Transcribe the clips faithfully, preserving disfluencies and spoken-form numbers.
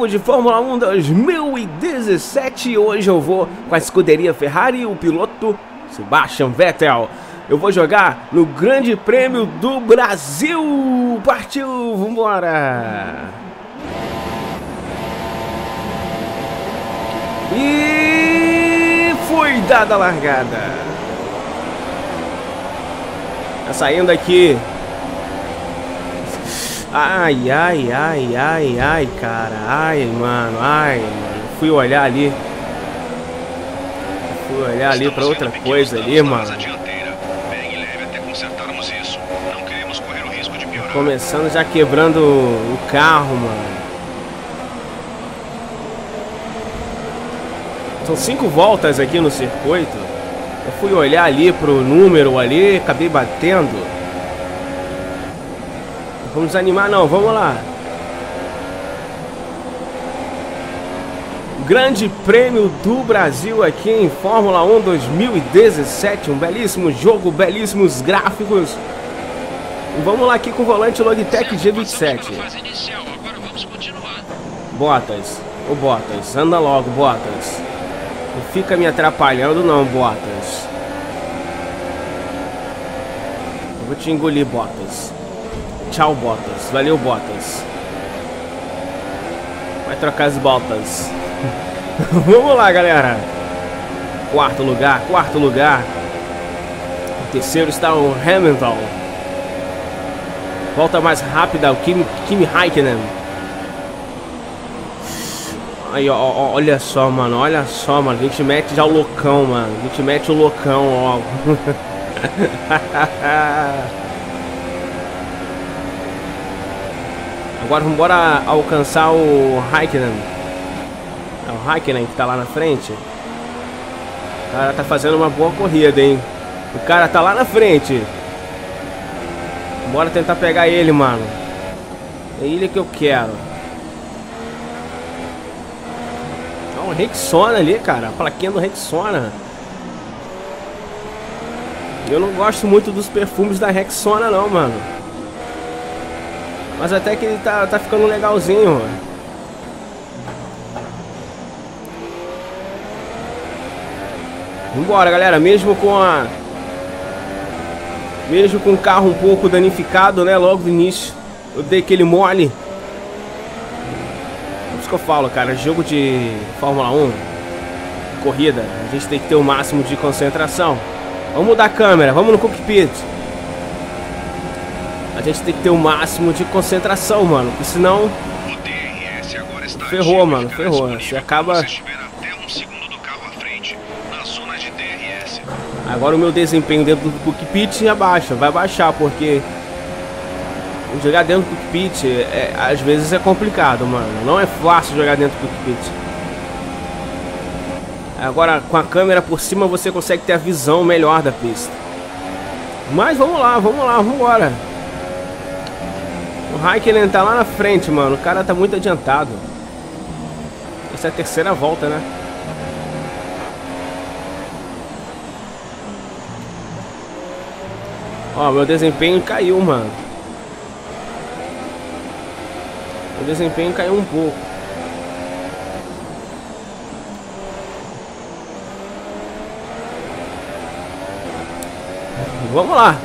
vivo de Fórmula um dois mil e dezessete. Hoje eu vou com a escuderia Ferrari e o piloto Sebastian Vettel. Eu vou jogar no Grande Prêmio do Brasil. Partiu, vambora! E foi dada a largada. Tá saindo aqui. Ai, ai, ai, ai, ai, cara. Ai, mano, ai, mano. Fui olhar ali. Fui olhar ali pra outra coisa ali, mano. Começando já quebrando o carro, mano. São cinco voltas aqui no circuito. Eu fui olhar ali pro número ali, acabei batendo. Vamos desanimar não, vamos lá. Grande Prêmio do Brasil aqui em Fórmula um dois mil e dezessete. Um belíssimo jogo, belíssimos gráficos. E vamos lá aqui com o volante Logitech G vinte e sete. Bottas, ô Bottas, anda logo, Bottas. Não fica me atrapalhando não, Bottas. Eu vou te engolir, Bottas. Tchau, Bottas. Valeu, Bottas. Vai trocar as botas. Vamos lá, galera. Quarto lugar, quarto lugar. O terceiro está o Hamilton. Volta mais rápida, o Kimi, Kimi Raikkonen. Aí, ó, ó, olha só, mano. Olha só, mano. A gente mete já o loucão, mano. A gente mete o loucão, ó. Agora vamos embora alcançar o Raikkonen. É o Raikkonen que tá lá na frente. O cara tá fazendo uma boa corrida, hein? O cara tá lá na frente. Bora tentar pegar ele, mano. É ele que eu quero. Ó, o Rexona ali, cara. A plaquinha do Rexona. Eu não gosto muito dos perfumes da Rexona, não, mano. Mas até que ele tá, tá ficando legalzinho, mano. Vambora, galera. Mesmo com a... Mesmo com o carro um pouco danificado, né? Logo no início eu dei aquele mole. É isso que eu falo, cara. Jogo de Fórmula um, corrida, a gente tem que ter o máximo de concentração. Vamos mudar a câmera. Vamos no cockpit. A gente tem que ter o máximo de concentração, mano. Porque senão... Ferrou, mano. Ferrou. Você acaba... Agora o meu desempenho dentro do cockpit abaixa. Vai baixar, porque... Jogar dentro do cockpit, é, às vezes é complicado, mano. Não é fácil jogar dentro do cockpit. Agora, com a câmera por cima, você consegue ter a visão melhor da pista. Mas vamos lá, vamos lá, vamos embora. O Raikkonen tá lá na frente, mano. O cara tá muito adiantado. Essa é a terceira volta, né? Ó, meu desempenho caiu, mano. Meu desempenho caiu um pouco. Vamos lá.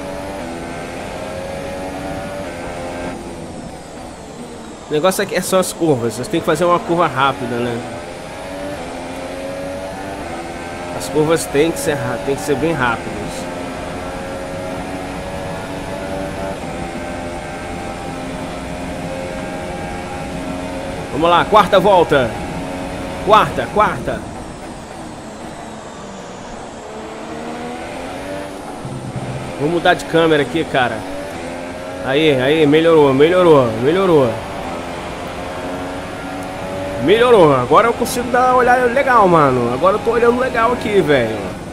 O negócio aqui é só as curvas. Você tem que fazer uma curva rápida, né? As curvas tem que ser, tem que ser bem rápidas. Vamos lá, quarta volta. Quarta, quarta. Vou mudar de câmera aqui, cara. Aí, aí, melhorou, melhorou, melhorou. Melhorou, agora eu consigo dar uma olhada legal, mano. Agora eu tô olhando legal aqui, velho.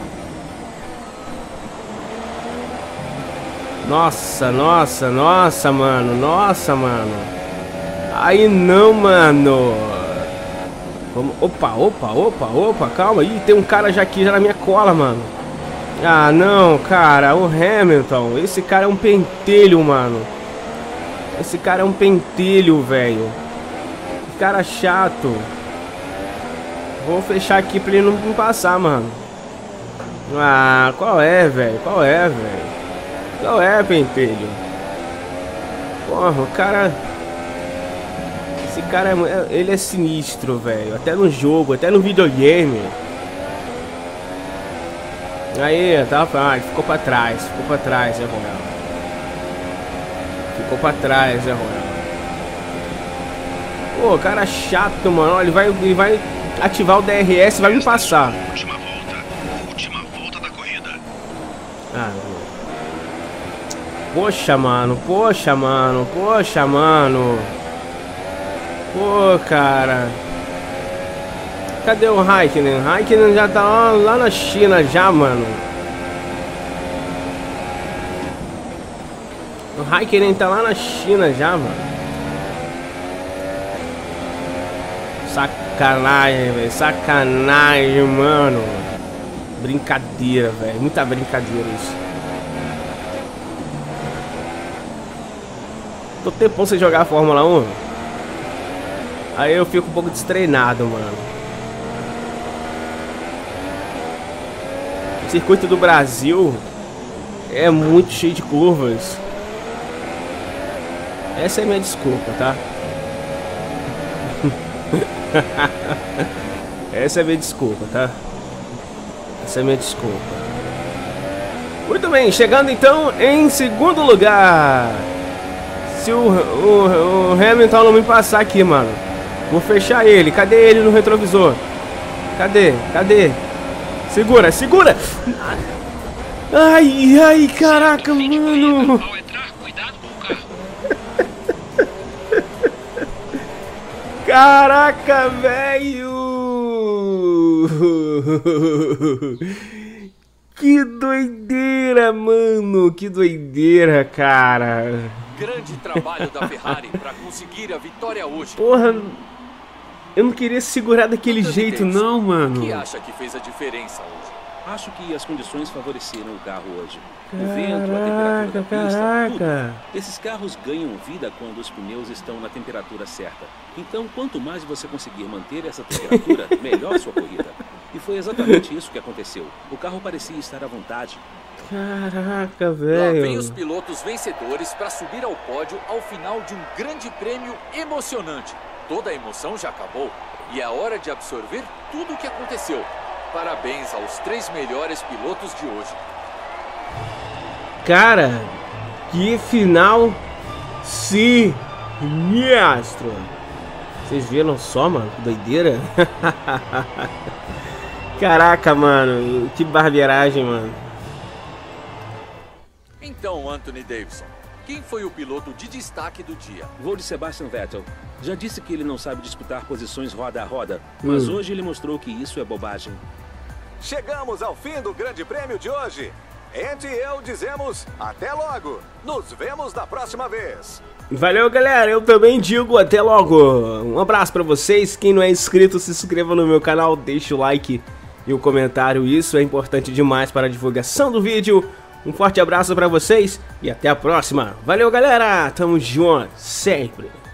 Nossa, nossa, nossa, mano. Nossa, mano. Aí não, mano. Vamos... Opa, opa, opa, opa, calma aí. Tem um cara já aqui, já na minha cola, mano. Ah, não, cara. O Hamilton, esse cara é um pentelho, mano. Esse cara é um pentelho, velho. cara chato. Vou fechar aqui pra ele não me passar, mano. Ah, qual é, velho? Qual é, velho? Qual é, pentelho? Porra, o cara... Esse cara, é... ele é sinistro, velho. Até no jogo, até no videogame. Aí, tá, ah, ficou pra trás, ficou pra trás, é Royal. Ficou pra trás, é Royal. Pô, cara chato, mano. Ó, ele vai, ele vai ativar o D R S e vai me passar. Última volta, última volta da corrida. Ah, poxa, mano, poxa, mano, poxa, mano. Pô, cara. Cadê o Raikkonen? Raikkonen já tá lá, lá na China já, mano. O Raikkonen tá lá na China já, mano. Sacanagem, velho. Sacanagem, mano. Brincadeira, velho. Muita brincadeira isso. Tô tempão sem jogar a Fórmula um. Aí eu fico um pouco destreinado, mano. O circuito do Brasil é muito cheio de curvas. Essa é a minha desculpa, tá? Essa é a minha desculpa, tá? Essa é a minha desculpa. Muito bem, chegando então em segundo lugar. Se o, o, o Hamilton não me passar aqui, mano, vou fechar ele. Cadê ele no retrovisor? Cadê? Cadê? Segura, segura! Ai, ai, caraca, mano! Ao entrar, cuidado com o carro. Caraca, velho! Que doideira, mano! Que doideira, cara! Grande trabalho da Ferrari para conseguir a vitória hoje. Porra, eu não queria segurar daquele jeito, não, mano. O que acha que fez a diferença hoje? Acho que as condições favoreceram o carro hoje. O Caraca, vento, a temperatura da pista, caraca. tudo. Esses carros ganham vida quando os pneus estão na temperatura certa. Então, quanto mais você conseguir manter essa temperatura, melhor sua corrida. E foi exatamente isso que aconteceu. O carro parecia estar à vontade. Caraca, Lá vem velho. os pilotos vencedores para subir ao pódio ao final de um grande prêmio emocionante. Toda a emoção já acabou e é hora de absorver tudo o que aconteceu. Parabéns aos três melhores pilotos de hoje. Cara, que final sinistro. Vocês viram só, mano? Que doideira. Caraca, mano. Que barbeiragem, mano. Então, Anthony Davidson, quem foi o piloto de destaque do dia? Vou de Sebastian Vettel. Já disse que ele não sabe disputar posições roda a roda, mas Hum. hoje ele mostrou que isso é bobagem. Chegamos ao fim do Grande Prêmio de hoje. Andy e eu dizemos até logo. Nos vemos da próxima vez. Valeu, galera. Eu também digo até logo. Um abraço pra vocês. Quem não é inscrito, se inscreva no meu canal, deixa o like e o comentário. Isso é importante demais para a divulgação do vídeo. Um forte abraço pra vocês e até a próxima. Valeu, galera. Tamo junto sempre.